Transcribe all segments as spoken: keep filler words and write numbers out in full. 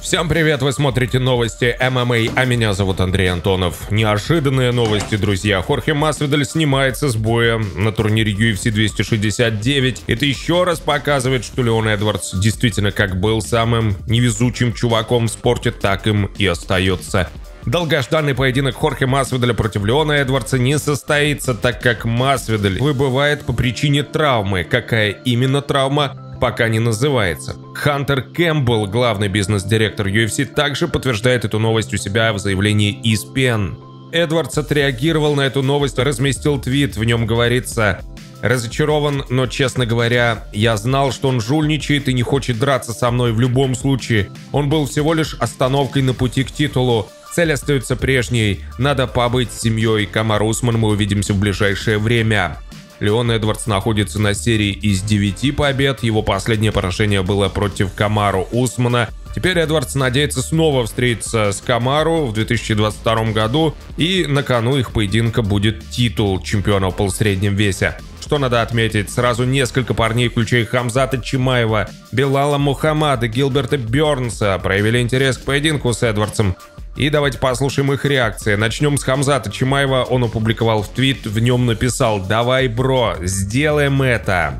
Всем привет, вы смотрите новости эм эм а, а меня зовут Андрей Антонов. Неожиданные новости, друзья. Хорхе Масвидаль снимается с боя на турнире ю эф си двести шестьдесят девять. Это еще раз показывает, что Леон Эдвардс действительно как был самым невезучим чуваком в спорте, так им и остается. Долгожданный поединок Хорхе Масвидаля против Леона Эдвардса не состоится, так как Масвидаль выбывает по причине травмы. Какая именно травма, пока не называется. Хантер Кэмпбелл, главный бизнес-директор ю эф си, также подтверждает эту новость у себя в заявлении и эс пи эн. Эдвардс отреагировал на эту новость, разместил твит, в нем говорится: «Разочарован, но, честно говоря, я знал, что он жульничает и не хочет драться со мной в любом случае. Он был всего лишь остановкой на пути к титулу. Цель остается прежней. Надо побыть с семьей. Камару Усман, мы увидимся в ближайшее время». Леон Эдвардс находится на серии из девяти побед. Его последнее поражение было против Камару Усмана. Теперь Эдвардс надеется снова встретиться с Камару в две тысячи двадцать втором году. И на кону их поединка будет титул чемпиона в полусреднем весе. Что надо отметить, сразу несколько парней, включая Хамзата Чимаева, Белала Мухаммада, Гилберта Бёрнса, проявили интерес к поединку с Эдвардсом. И давайте послушаем их реакции. Начнем с Хамзата Чимаева. Он опубликовал в твит, в нем написал: «Давай, бро, сделаем это».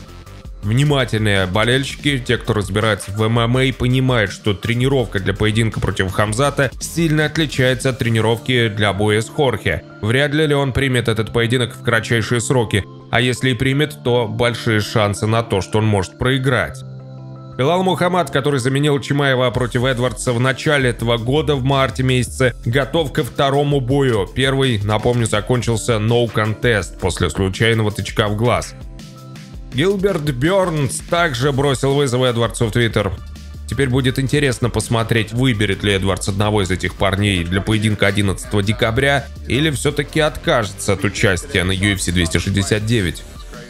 Внимательные болельщики, те, кто разбирается в эм эм а, понимают, что тренировка для поединка против Хамзата сильно отличается от тренировки для боя с Хорхе. Вряд ли он примет этот поединок в кратчайшие сроки, а если и примет, то большие шансы на то, что он может проиграть. Белал Мухаммад, который заменил Чимаева против Эдвардса в начале этого года, в марте месяце, готов ко второму бою. Первый, напомню, закончился no contest после случайного тычка в глаз. Гилберт Бёрнс также бросил вызов Эдвардсу в твиттер. Теперь будет интересно посмотреть, выберет ли Эдвардс одного из этих парней для поединка одиннадцатого декабря или все-таки откажется от участия на ю эф си двести шестьдесят девять.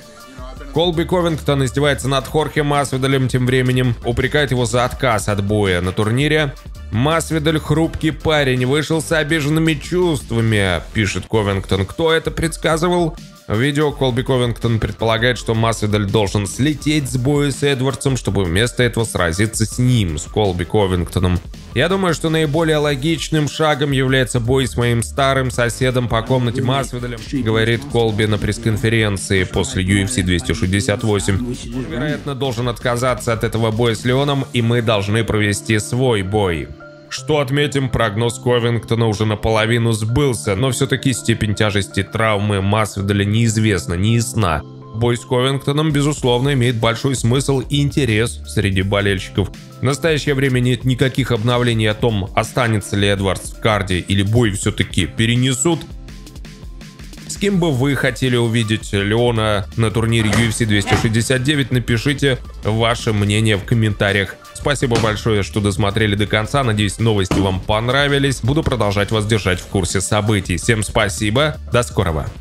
Колби Ковингтон издевается над Хорхе Масвидалем тем временем, упрекает его за отказ от боя на турнире. «Масвидаль хрупкий парень, вышел с обиженными чувствами», пишет Ковингтон. Кто это предсказывал? В видео Колби Ковингтон предполагает, что Масвидаль должен слететь с боя с Эдвардсом, чтобы вместо этого сразиться с ним, с Колби Ковингтоном. Я думаю, что наиболее логичным шагом является бой с моим старым соседом по комнате Масвидалем, говорит Колби на пресс-конференции после ю эф си двести шестьдесят восемь. Вероятно, должен отказаться от этого боя с Леоном, и мы должны провести свой бой. Что отметим, прогноз Ковингтона уже наполовину сбылся, но все-таки степень тяжести травмы Масвидаля неизвестна, не ясна. Бой с Ковингтоном, безусловно, имеет большой смысл и интерес среди болельщиков. В настоящее время нет никаких обновлений о том, останется ли Эдвардс в карде или бой все-таки перенесут. С кем бы вы хотели увидеть Леона на турнире ю эф си двести шестьдесят девять, напишите ваше мнение в комментариях. Спасибо большое, что досмотрели до конца. Надеюсь, новости вам понравились. Буду продолжать вас держать в курсе событий. Всем спасибо. До скорого.